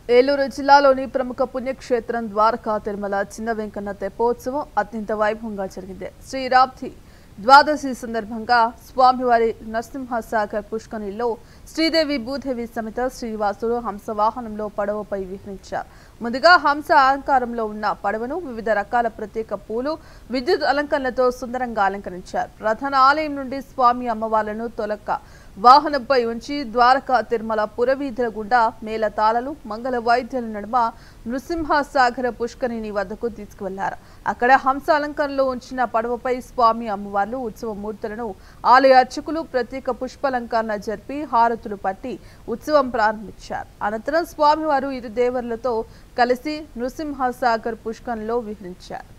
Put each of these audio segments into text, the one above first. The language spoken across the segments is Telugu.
ఏలూరు జిల్లాలోని ప్రముఖ పుణ్యక్షేత్రం ద్వారకా తిరుమల చిన్న వెంకన్న తెప్పోత్సవం అత్యంత వైభవంగా జరిగింది. శ్రీరాబ్ది ద్వాదశి సందర్భంగా స్వామివారి నరసింహసాగర్ పుష్కరిణిలో శ్రీదేవి భూదేవి సమేత శ్రీనివాసుడు హంస వాహనంలో పడవపై విహరించారు. ముందుగా హంస అలంకారంలో ఉన్న పడవను వివిధ రకాల ప్రత్యేక పూలు, విద్యుత్ అలంకరణలతో సుందరంగా అలంకరించారు. ప్రధాన ఆలయం నుండి స్వామి అమ్మవార్లను తొలక వాహనంపై ఉంచి ద్వారకా తిరుమల పురవీధుల గుండా మేళతాళాలు, మంగళ వాయిద్యాల నడుమ నృసింహసాగర పుష్కరిణి వద్దకు తీసుకువెళ్లారు. అక్కడ హంస అలంకరణలో ఉంచిన పడవపై స్వామి అమ్మవార్లు ఉత్సవ మూర్తులను ఆలయ అర్చకులు ప్రత్యేక పుష్పాలంకరణ జరిపి హారతులు పట్టి ఉత్సవం ప్రారంభించారు. అనంతరం స్వామివారు ఇరు దేవర్లతో కలిసి నృసింహసాగర్ పుష్కరిణిలో విహరించారు.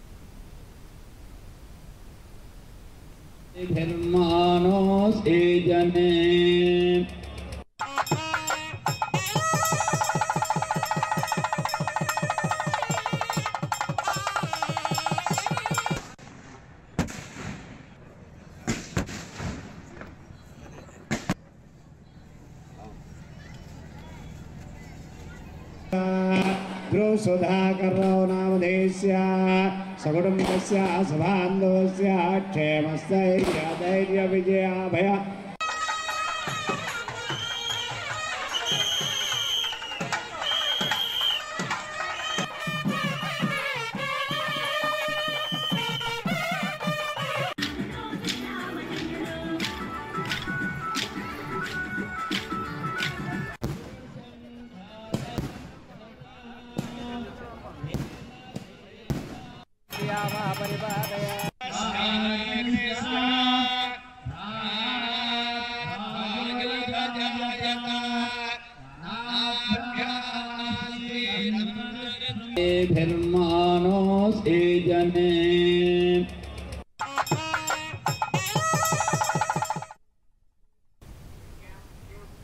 Hermanos ejane Grosodhakarao namadesya Sakudumbasya Sabhandosya Kshemasthya Dhairya Vijaya Bhaya Hermanos ejane